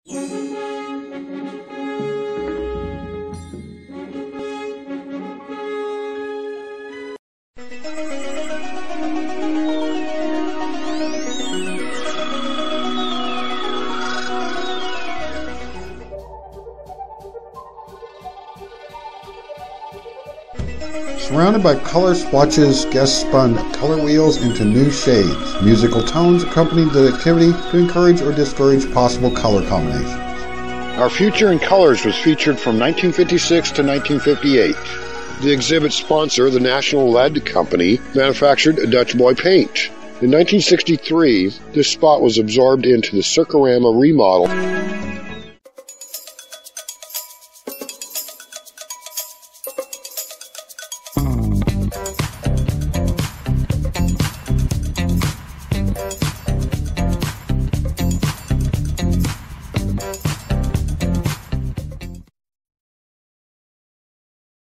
Surrounded by color swatches, guests spun color wheels into new shades. Musical tones accompanied the activity to encourage or discourage possible color combinations. Our Future in Colors was featured from 1956 to 1958. The exhibit sponsor, the National Lead Company, manufactured Dutch Boy paint. In 1963, this spot was absorbed into the Circarama remodel.